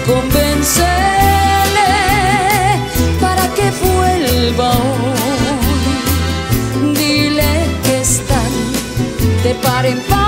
Convéncele para que vuelva hoy. Dile que están de par en par.